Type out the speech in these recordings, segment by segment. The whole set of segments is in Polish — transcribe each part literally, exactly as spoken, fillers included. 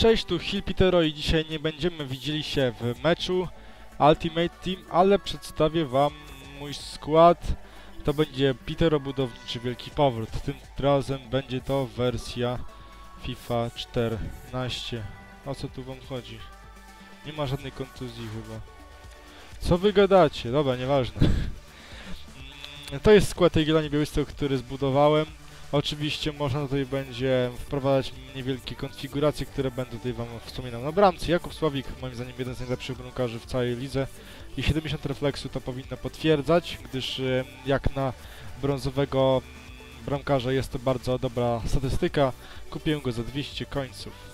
Cześć, tu Hilpitero i dzisiaj nie będziemy widzieli się w meczu Ultimate Team, ale przedstawię wam mój skład. To będzie Pitero Budowniczy Wielki Powrót. Tym razem będzie to wersja FIFA czternaście. O co tu wam chodzi? Nie ma żadnej kontuzji chyba. Co wy gadacie? Dobra, nieważne. To jest skład tej Jagiellonii Białystok, który zbudowałem. Oczywiście można tutaj będzie wprowadzać niewielkie konfiguracje, które będę tutaj wam wspominał. Na bramce Jakub Sławik, moim zdaniem jeden z najlepszych bramkarzy w całej lidze i siedemdziesiąt refleksu to powinno potwierdzać, gdyż jak na brązowego bramkarza jest to bardzo dobra statystyka. Kupiłem go za dwieście końców.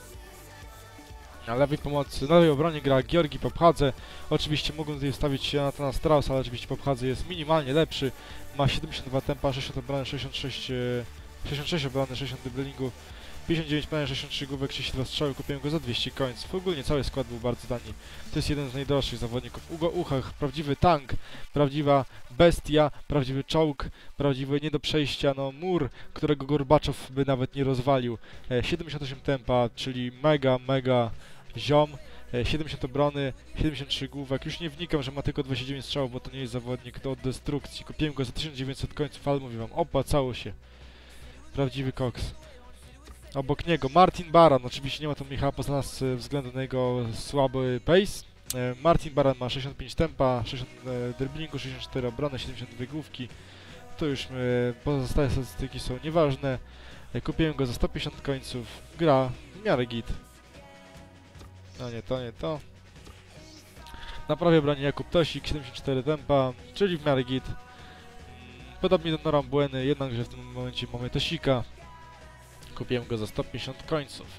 Na lewej pomocy, na lewej obronie gra Georgi Popchadze. Oczywiście mógłbym tutaj wstawić się na Tana Strauss, ale oczywiście Popchadze jest minimalnie lepszy. Ma siedemdziesiąt dwa tempa, sześćdziesiąt obrony, sześćdziesiąt sześć, sześćdziesiąt sześć obrony, sześćdziesiąt driblingu, pięćdziesiąt dziewięć podania, sześćdziesiąt trzy główek, trzydzieści dwa strzały. Kupiłem go za dwieście końców. Ogólnie cały skład był bardzo tani. To jest jeden z najdroższych zawodników. Ugo Uchach, prawdziwy tank, prawdziwa bestia, prawdziwy czołg, prawdziwy nie do przejścia, no mur, którego Gorbaczow by nawet nie rozwalił. E, siedemdziesiąt osiem tempa, czyli mega, mega ziom. siedemdziesiąt obrony, siedemdziesiąt trzy główek. Już nie wnikam, że ma tylko dwadzieścia dziewięć strzałów, bo to nie jest zawodnik do destrukcji. Kupiłem go za tysiąc dziewięćset końców, ale mówię wam, opłacało się. Prawdziwy koks. Obok niego Martin Baran, oczywiście nie ma tu Michała Poznana ze względu na jego słaby pace. Martin Baran ma sześćdziesiąt pięć tempa, sześćdziesiąt driblingu, sześćdziesiąt cztery obrony, siedemdziesiąt dwie główki. To już pozostałe statystyki są nieważne. Kupiłem go za sto pięćdziesiąt końców. Gra w miarę git. No nie to, nie to. Na prawie broni Jakub Tosik, siedemdziesiąt cztery tempa, czyli w miarę git. Podobnie do Noram Błeny, jednakże w tym momencie mamy Tosika. Kupiłem go za sto pięćdziesiąt końców.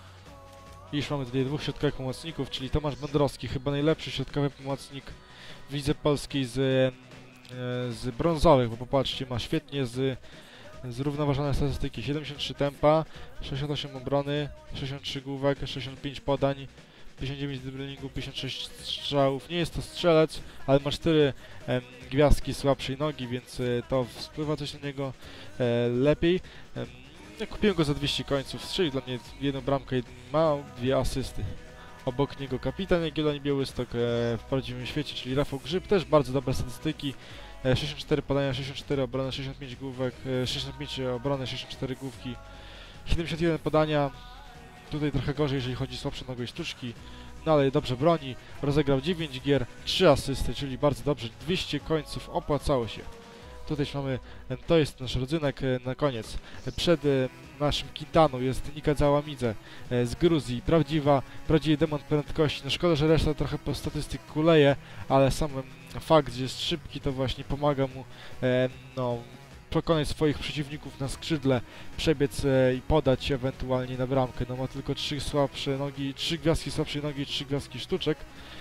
I już mamy tutaj dwóch środkowych pomocników, czyli Tomasz Będrowski, chyba najlepszy środkowy pomocnik w lidze polskiej z, e, z brązowych, bo popatrzcie, ma świetnie z zrównoważone statystyki. siedemdziesiąt trzy tempa, sześćdziesiąt osiem obrony, sześćdziesiąt trzy główek, sześćdziesiąt pięć podań, pięćdziesiąt dziewięć driblingu, pięćdziesiąt sześć strzałów. Nie jest to strzelec, ale ma cztery em, gwiazdki słabszej nogi, więc e, to wpływa coś na niego e, lepiej. Em, ja kupiłem go za dwieście końców, strzelił dla mnie jedną bramkę i ma dwie asysty. Obok niego kapitan Jagiellonii Białystok e, w prawdziwym świecie, czyli Rafał Grzyb, też bardzo dobre statystyki. E, sześćdziesiąt cztery podania, sześćdziesiąt cztery obrony, sześćdziesiąt pięć główek, e, sześćdziesiąt pięć obrony, sześćdziesiąt cztery główki, siedemdziesiąt jeden podania. Tutaj trochę gorzej, jeżeli chodzi o słabsze nogi sztuczki, no ale dobrze broni. Rozegrał dziewięć gier, trzy asysty, czyli bardzo dobrze, dwieście końców, opłacało się. Tutaj już mamy, to jest nasz rodzynek na koniec. Przed naszym Quintaną jest Nika Załamidze z Gruzji, prawdziwa, prawdziwy demon prędkości. No szkoda, że reszta trochę po statystyk kuleje, ale sam fakt, że jest szybki, to właśnie pomaga mu no, pokonać swoich przeciwników na skrzydle, przebiec e, i podać ewentualnie na bramkę. No ma tylko trzy słabsze nogi, trzy gwiazdki słabszej nogi, trzy gwiazdki sztuczek.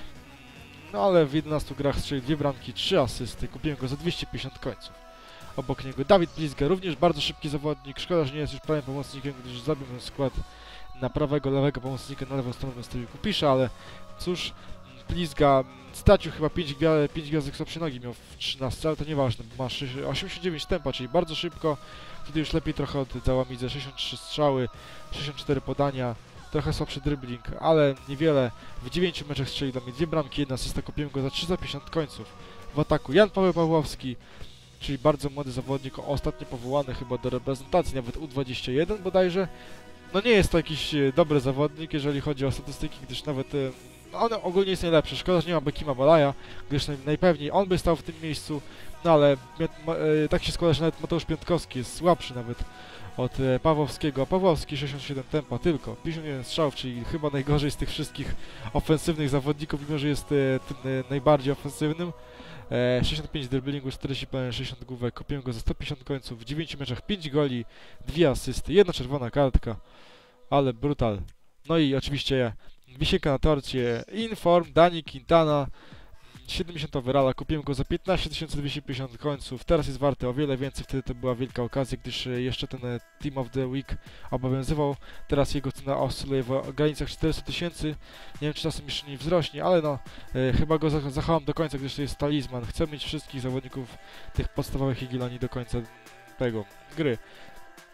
No ale w jedenastu grach strzelił dwie bramki, trzy asysty. Kupiłem go za dwieście pięćdziesiąt końców. Obok niego Dawid Blizga, również bardzo szybki zawodnik. Szkoda, że nie jest już prawym pomocnikiem, gdyż zabił ten skład na prawego, lewego pomocnika, na lewą stronę wystawił Kupisza, ale cóż, Blizga stracił chyba pięć gwiazdek słabszej nogi, miał w trzynaście, ale to nieważne, bo ma osiemdziesiąt dziewięć tempa, czyli bardzo szybko. Tutaj już lepiej trochę od Załamidze, sześćdziesiąt trzy strzały, sześćdziesiąt cztery podania, trochę słabszy dribbling, ale niewiele. W dziewięciu meczach strzelił do mnie dwie bramki, jedna asysta, kupiłem go za trzysta pięćdziesiąt końców. W ataku Jan Paweł Pawłowski, czyli bardzo młody zawodnik, ostatnio powołany chyba do reprezentacji, nawet U dwadzieścia jeden bodajże. No nie jest to jakiś e, dobry zawodnik, jeżeli chodzi o statystyki, gdyż nawet e, no on ogólnie jest najlepszy. Szkoda, że nie ma Bekima Balaja, gdyż naj, najpewniej on by stał w tym miejscu, no ale ma, e, tak się składa, że nawet Mateusz Piątkowski jest słabszy nawet od e, Pawłowskiego. Pawłowski sześćdziesiąt siedem tempa tylko, pięćdziesiąt jeden strzałów, czyli chyba najgorzej z tych wszystkich ofensywnych zawodników, mimo że jest e, tym e, najbardziej ofensywnym. E, sześćdziesiąt pięć driblingu, czterdzieści sześćdziesiąt główek, kupiłem go za sto pięćdziesiąt końców, w dziewięciu meczach pięć goli, dwie asysty, jedna czerwona kartka, ale brutal. No i oczywiście wisienka na torcie, Inform, Dani Quintana, siedemdziesiąt overalla, kupiłem go za piętnaście tysięcy dwieście pięćdziesiąt końców, teraz jest warty o wiele więcej, wtedy to była wielka okazja, gdyż jeszcze ten Team of the Week obowiązywał, teraz jego cena oscyluje w granicach czterysta tysięcy, nie wiem czy czasem jeszcze nie wzrośnie, ale no, e, chyba go zachowam do końca, gdyż to jest talizman, chcę mieć wszystkich zawodników tych podstawowych Jagiellonii do końca tego gry.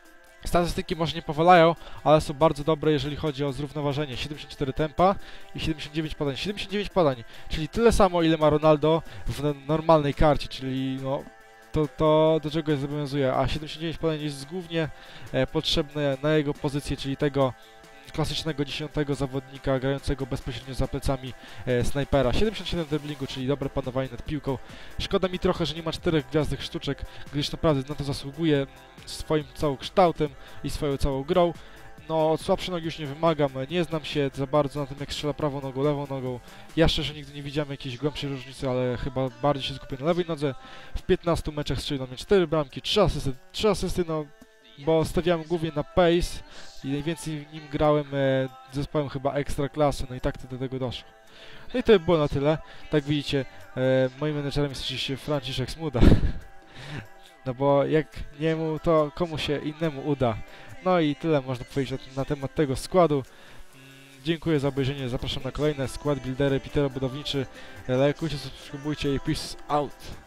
Statystyki może nie powalają, ale są bardzo dobre, jeżeli chodzi o zrównoważenie. siedemdziesiąt cztery tempa i siedemdziesiąt dziewięć podań. siedemdziesiąt dziewięć podań, czyli tyle samo, ile ma Ronaldo w normalnej karcie, czyli no to, to do czego zobowiązuje. A siedemdziesiąt dziewięć podań jest głównie e, potrzebne na jego pozycję, czyli tego klasycznego dziesiątego zawodnika grającego bezpośrednio za plecami e, snajpera. siedemdziesiąt siedem driblingu, czyli dobre panowanie nad piłką. Szkoda mi trochę, że nie ma czterech gwiazdek sztuczek, gdyż naprawdę na to zasługuje swoim całym kształtem i swoją całą grą. No, od słabszej nogi już nie wymagam, nie znam się za bardzo na tym, jak strzela prawą nogą, lewą nogą. Ja szczerze nigdy nie widziałem jakiejś głębszej różnicy, ale chyba bardziej się skupię na lewej nodze. W piętnastu meczach strzelił na mnie cztery bramki, trzy asysty, trzy asysty, no bo stawiałem głównie na pace i najwięcej nim grałem e, zespołem chyba ekstra klasy, no i tak to do tego doszło. No i to by było na tyle. Tak widzicie, e, moim menedżerem jest oczywiście Franciszek Smuda. No bo jak nie mu, to komu się innemu uda. No i tyle można powiedzieć na, na temat tego składu. Mm, dziękuję za obejrzenie, zapraszam na kolejne skład buildery, Peter Budowniczy. Lajkujcie, subskrybujcie i peace out.